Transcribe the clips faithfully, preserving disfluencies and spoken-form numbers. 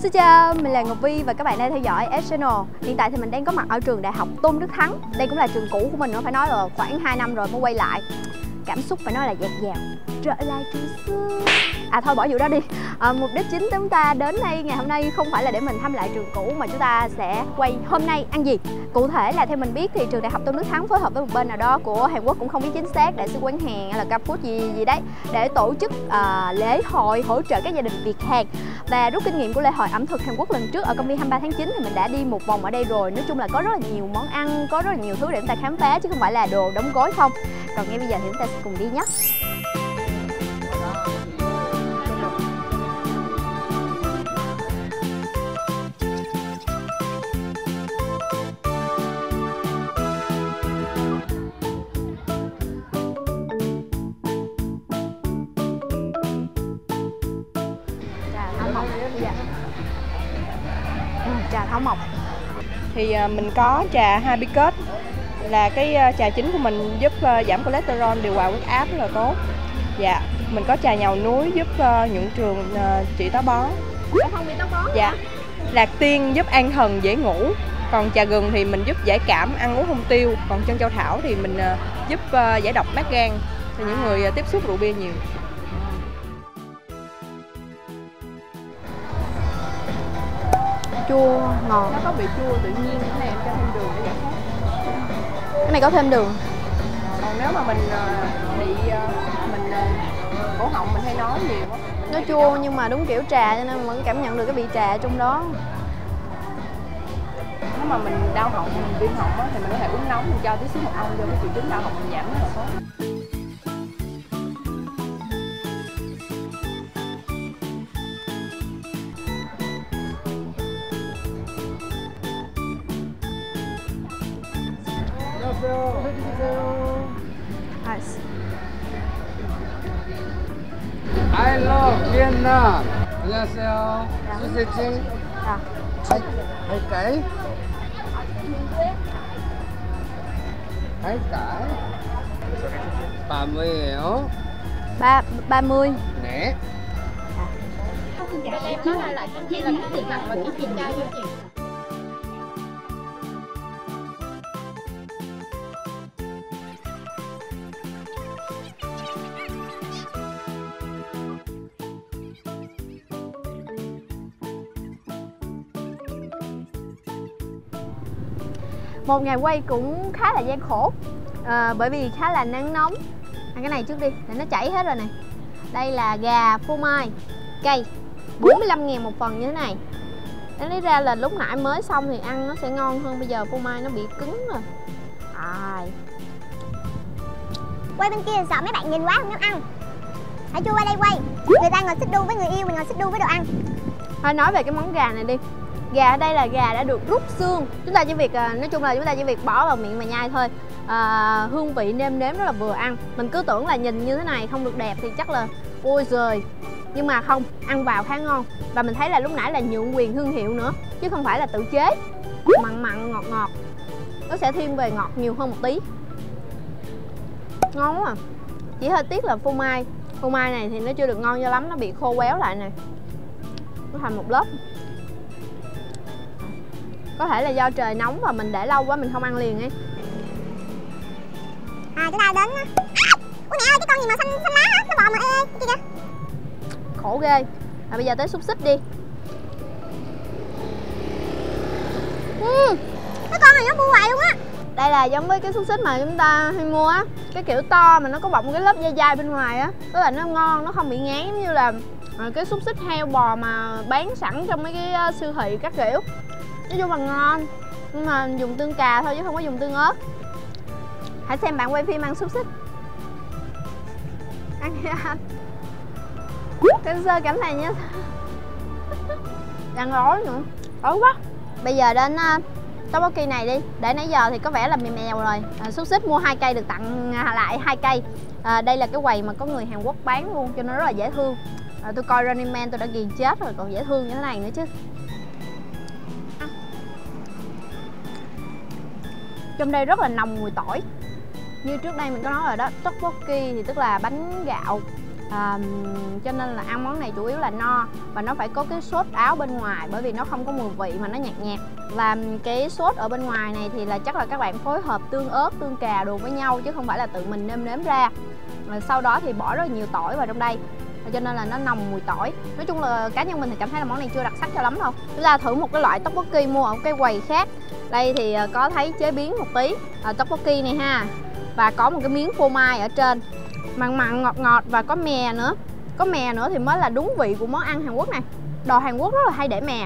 Xin chào, mình là Ngọc Vi và các bạn đang theo dõi S Channel. Hiện tại thì mình đang có mặt ở trường Đại học Tôn Đức Thắng. Đây cũng là trường cũ của mình, nó phải nói là khoảng hai năm rồi mới quay lại. Cảm xúc phải nói là dạt dào, trở lại trường xưa. À thôi bỏ vụ đó đi. à, Mục đích chính chúng ta đến đây ngày hôm nay không phải là để mình thăm lại trường cũ, mà chúng ta sẽ quay hôm nay ăn gì. Cụ thể là theo mình biết thì trường Đại học Tôn Đức Thắng phối hợp với một bên nào đó của Hàn Quốc, cũng không biết chính xác, đại sứ quán Hàn hay là Ca Food gì gì đấy, để tổ chức à, lễ hội hỗ trợ các gia đình Việt Hàn. Và rút kinh nghiệm của lễ hội ẩm thực Hàn Quốc lần trước ở công viên hai mươi ba tháng chín thì mình đã đi một vòng ở đây rồi. Nói chung là có rất là nhiều món ăn, có rất là nhiều thứ để chúng ta khám phá chứ không phải là đồ đóng gói không. Còn ngay bây giờ thì chúng ta sẽ cùng đi nhé. Trà thảo mộc thì mình có trà Hibiscus là cái trà chính của mình, giúp giảm cholesterol, điều hòa huyết áp rất là tốt. Dạ, mình có trà nhàu núi giúp nhuận trường, trị táo bón. Không bị táo bón. Dạ. Lạc tiên giúp an thần dễ ngủ. Còn trà gừng thì mình giúp giải cảm, ăn uống không tiêu. Còn trân châu thảo thì mình giúp giải độc mát gan cho những người tiếp xúc rượu bia nhiều. Chua ngọt, nó có vị chua tự nhiên, cái này em cho thêm đường để giải khát. Cái này có thêm đường. Còn nếu mà mình bị mình cổ họng mình hay nói nhiều quá, nó chua nhưng mà đúng kiểu trà cho nên vẫn cảm nhận được cái vị trà trong đó. Nếu mà mình đau họng, mình viêm họng á, thì mình có thể uống nóng, mình cho tí xíu mật ong cho cái triệu chứng đau họng mình giảm rất là tốt. I love Vietnam. 안녕하세요. 소세지. À. Hai cái. Hai cái. ba mươi. Ba ba mươi. Nè. Em nói là lại chỉ là cái tiền mặt và cái tiền chai thôi chị. Một ngày quay cũng khá là gian khổ, à, bởi vì khá là nắng nóng. À, cái này trước đi, để nó chảy hết rồi này. Đây là gà phô mai cây, bốn mươi lăm ngàn một phần như thế này. Để lấy ra là lúc nãy mới xong thì ăn nó sẽ ngon hơn, bây giờ phô mai nó bị cứng rồi. À. Quay bên kia sợ mấy bạn nhìn quá không dám ăn. Hãy chui qua đây quay. Người ta ngồi xích đu với người yêu, mình ngồi xích đu với đồ ăn. Thôi nói về cái món gà này đi. Gà ở đây là gà đã được rút xương. Chúng ta chỉ việc, nói chung là chúng ta chỉ việc bỏ vào miệng mà nhai thôi. à, Hương vị nêm nếm rất là vừa ăn. Mình cứ tưởng là nhìn như thế này không được đẹp thì chắc là ôi giời. Nhưng mà không, ăn vào khá ngon. Và mình thấy là lúc nãy là nhượng quyền thương hiệu nữa, chứ không phải là tự chế. Mặn mặn, ngọt ngọt. Nó sẽ thiên về ngọt nhiều hơn một tí. Ngon quá à. Chỉ hơi tiếc là phô mai Phô mai này thì nó chưa được ngon cho lắm, nó bị khô quéo lại nè. Nó thành một lớp. Có thể là do trời nóng và mình để lâu quá mình không ăn liền ấy. À chúng ta đến. Ui mẹ ơi, cái con gì mà xanh xanh lá hả? Nó bò mà ê ê kia kìa. Khổ ghê. À, bây giờ tới xúc xích đi. Ừ, cái con này nó bu hoài luôn á. Đây là giống với cái xúc xích mà chúng ta hay mua á, cái kiểu to mà nó có bọc một cái lớp dai dai bên ngoài á. Tức là nó ngon, nó không bị ngán giống như là cái xúc xích heo bò mà bán sẵn trong mấy cái siêu thị các kiểu. Nói chung là ngon, nhưng mà dùng tương cà thôi chứ không có dùng tương ớt. Hãy xem bạn quay phim ăn xúc xích. Ăn đi anh. Cái sơ cảnh này nhá. Đang ói nữa, ói quá. Bây giờ đến uh, tteokbokki này đi. Để nãy giờ thì có vẻ là mèo mèo rồi. à, Xúc xích mua hai cây được tặng lại hai cây. à, Đây là cái quầy mà có người Hàn Quốc bán luôn, cho nó rất là dễ thương. à, Tôi coi Running Man tôi đã ghiền chết rồi, còn dễ thương như thế này nữa chứ. Trong đây rất là nồng mùi tỏi. Như trước đây mình có nói rồi đó, tteokbokki thì tức là bánh gạo à, cho nên là ăn món này chủ yếu là no. Và nó phải có cái sốt áo bên ngoài, bởi vì nó không có mùi vị mà nó nhạt nhạt. Và cái sốt ở bên ngoài này thì là chắc là các bạn phối hợp tương ớt, tương cà đồ với nhau, chứ không phải là tự mình nêm nếm ra. Rồi sau đó thì bỏ rất là nhiều tỏi vào trong đây, cho nên là nó nồng mùi tỏi. Nói chung là cá nhân mình thì cảm thấy là món này chưa đặc sắc cho lắm đâu. Chúng ta thử một cái loại tteokbokki mua ở cái quầy khác. Đây thì có thấy chế biến một tí à, tteokbokki này ha. Và có một cái miếng phô mai ở trên, mặn mặn ngọt ngọt và có mè nữa. Có mè nữa thì mới là đúng vị của món ăn Hàn Quốc này. Đồ Hàn Quốc rất là hay để mè.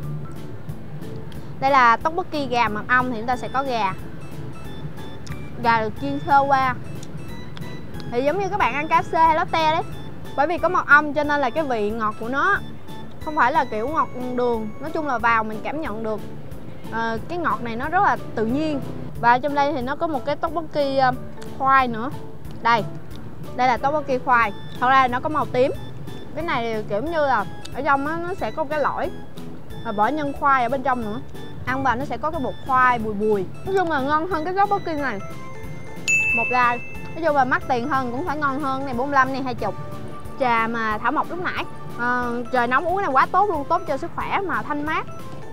Đây là tteokbokki gà mật ong thì chúng ta sẽ có gà. Gà được chiên sơ qua. Thì giống như các bạn ăn ca ép xê hay Lotte đấy. Bởi vì có mật ong cho nên là cái vị ngọt của nó không phải là kiểu ngọt đường. Nói chung là vào mình cảm nhận được à, cái ngọt này nó rất là tự nhiên. Và trong đây thì nó có một cái tteokbokki uh, khoai nữa. Đây, đây là tteokbokki khoai. Thật ra nó có màu tím. Cái này kiểu như là ở trong đó, nó sẽ có cái lõi và bỏ nhân khoai ở bên trong nữa. Ăn vào nó sẽ có cái bột khoai bùi bùi. Nói chung là ngon hơn cái tteokbokki này một gai. Nói chung là mắc tiền hơn cũng phải ngon hơn. Này bốn mươi lăm, này hai mươi. Trà mà thảo mộc lúc nãy à, trời nóng uống này quá tốt luôn, tốt cho sức khỏe mà thanh mát.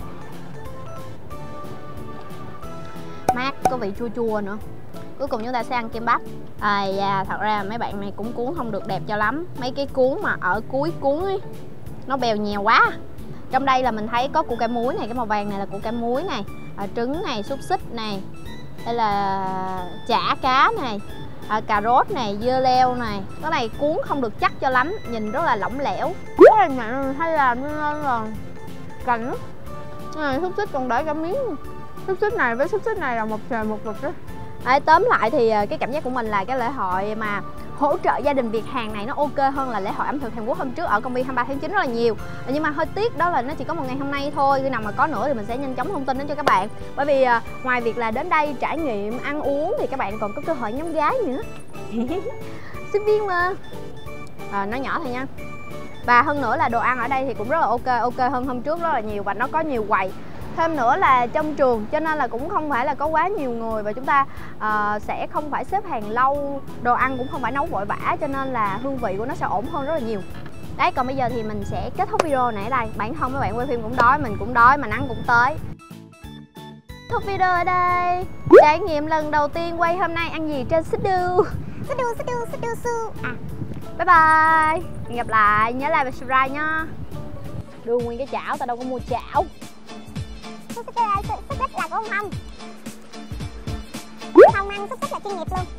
Mát, có vị chua chua nữa. Cuối cùng chúng ta sẽ ăn kem bắp. À, dạ, thật ra mấy bạn này cũng cuốn không được đẹp cho lắm. Mấy cái cuốn mà ở cuối cuốn ấy nó bèo nhèo quá. Trong đây là mình thấy có củ cải muối này, cái màu vàng này là củ cải muối này, à, trứng này, xúc xích này, đây là chả cá này, à, cà rốt này, dưa leo này. Cái này cuốn không được chắc cho lắm, nhìn rất là lỏng lẻo. Cái này hay là cành này, xúc xích còn để cả miếng. Xúc xích này với xúc xích này là một trời một vực đó. À, tóm lại thì cái cảm giác của mình là cái lễ hội mà hỗ trợ gia đình Việt Hàn này nó ok hơn là lễ hội ẩm thực Hàn Quốc hôm trước ở công viên hai mươi ba tháng chín rất là nhiều. Nhưng mà hơi tiếc đó là nó chỉ có một ngày hôm nay thôi. Khi nào mà có nữa thì mình sẽ nhanh chóng thông tin đến cho các bạn. Bởi vì à, ngoài việc là đến đây trải nghiệm ăn uống thì các bạn còn có cơ hội ngắm gái nữa. Sinh viên mà à, nó nhỏ thôi nha. Và hơn nữa là đồ ăn ở đây thì cũng rất là ok, ok hơn hôm trước rất là nhiều. Và nó có nhiều quầy. Thêm nữa là trong trường cho nên là cũng không phải là có quá nhiều người. Và chúng ta uh, sẽ không phải xếp hàng lâu. Đồ ăn cũng không phải nấu vội vã, cho nên là hương vị của nó sẽ ổn hơn rất là nhiều. Đấy, còn bây giờ thì mình sẽ kết thúc video này ở đây. Bản thân mấy bạn quay phim cũng đói, mình cũng đói, mà nắng cũng tới. Kết thúc video ở đây. Trải nghiệm lần đầu tiên quay hôm nay ăn gì trên Sudu. Sudu, Sudu, Sudu, Sudu. À, bye bye. Hẹn gặp lại, nhớ like và subscribe nha. Đưa nguyên cái chảo, tao đâu có mua chảo. Xúc xích là của ông Hồng. Hồng ăn xúc xích là chuyên nghiệp luôn.